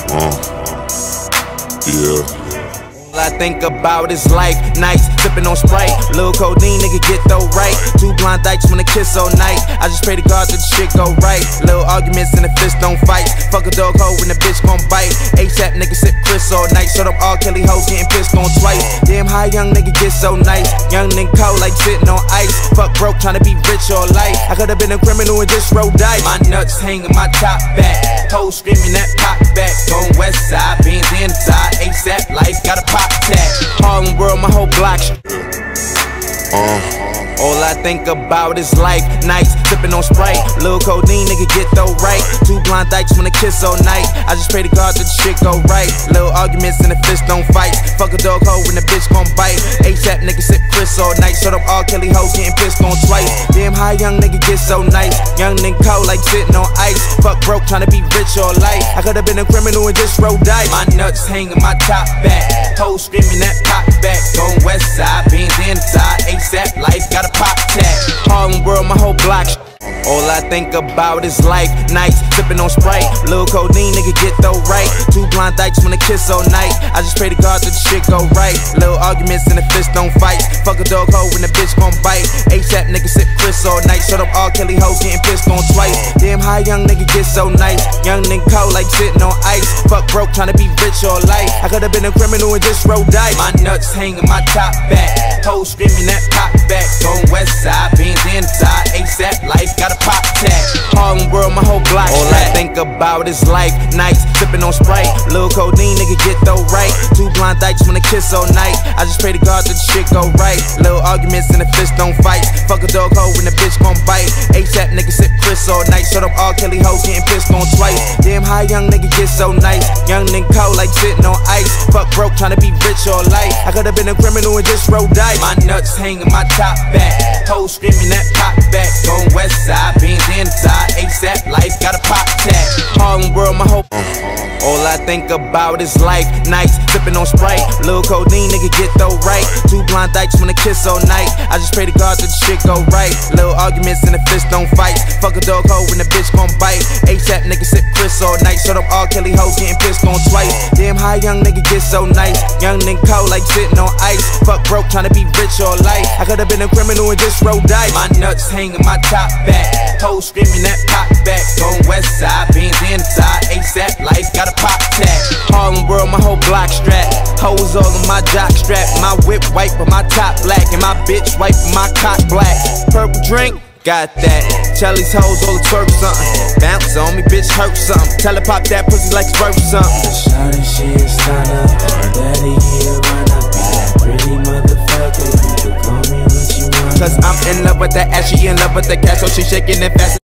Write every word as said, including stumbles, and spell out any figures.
Uh, yeah. All I think about is life, nights, sipping on Sprite. Lil' codeine, nigga, get though right. Two blind dykes wanna kiss all night. I just pray to God that the shit go right. Little arguments and the fist don't fight. Fuck a dog hoe when the bitch gon' bite. ASAP nigga sip Chris all night. Shut up all Kelly hoes getting pissed on twice. Damn high young nigga get so nice. Young nigga cold like sitting on ice. Fuck broke tryna be rich all life. I could've been a criminal and just rolled dice. My nuts hanging my top back. Hoes screaming that pop back. Going west side, beans inside. ASAP life got a pop tag. Harlem world, my whole block. Uh. All I think about is life, nights, sipping on Sprite. Lil' codeine, nigga, get though right. Two blind dykes wanna kiss all night. I just pray to God that the shit go right. Little arguments and the fist don't fight. Fuck a dog hoe when the bitch gon' bite. ASAP nigga sip Chris all night. Shut up all Kelly hoes getting pissed on twice. Damn high young nigga get so nice. Young nigga cold like sitting on ice. Fuck broke tryna be rich all life. I could've been a criminal and just rolled dice. My nuts hanging my top back. Hoes screaming that pop back. Going west side, beans inside. ASAP life got a pop tag. Harlem world, my whole block. All I think about is life, nights, sipping on Sprite. Lil' codeine, nigga, get though right. Two blind dykes wanna kiss all night. I just pray to God that the shit go right. Little arguments and the fist don't fight. Fuck a dog hoe when the bitch gon' bite. ASAP nigga sip Chris all night. Shut up all Kelly hoes getting pissed on twice. Damn high young nigga get so nice. Young nigga cold like sitting on ice. Fuck broke tryna be rich all life. I could've been a criminal and just rolled dice. My nuts hanging my top back. Hoes screaming that pop back. Going west side, beans inside. ASAP life got a pop tag. Harlem world, my whole block. All I think about is life, nights, sipping on Sprite. Lil' codeine, nigga, get though right. Two blind dykes wanna kiss all night. I just pray to God that the shit go right. Little arguments and the fist don't fight. Fuck a dog hoe when the bitch gon' bite. ASAP nigga sip Chris all night. Shut up all Kelly hoes getting pissed on twice. Damn high young nigga get so nice. Young nigga cold like sitting on ice. Fuck broke tryna be rich all life. I could've been a criminal and just rolled dice. My nuts hanging my top back. Hoes screaming that pop back. Going west side, beans inside. ASAP life got a pop tag. Harlem world, my whole. All I think about is life, nights, sipping on Sprite. Lil' codeine, nigga, get though right. Two blind dykes wanna kiss all night. I just pray to God that the shit go right. Little arguments and the fist don't fight. Fuck a dog hoe when the bitch gon' bite. ASAP nigga sip Chris all night. Shut up all Kelly hoes getting pissed on twice. Damn high young nigga get so nice. Young nigga cold like sitting on ice. Fuck broke tryna be rich all life. I could've been a criminal and just rolled dice. My nuts hanging my top back. Hoes screaming that pop back. Going west side, beans inside. ASAP life got a pop tag. Harlem world, my whole block strap. Hoes all on my jock strap. My whip white but my top black. And my bitch white but my cock black. Purple drink, got that. Tell these hoes all to twerk something. Bounce on me, bitch, hurt something. Tell her pop that pussy like it's worth something. Shawty, she is stunner. Daddy, he a runner. Be that pretty motherfucker. You can call me what you want. Cause I'm in love with that ass, she in love with the cash, so she shaking it fast.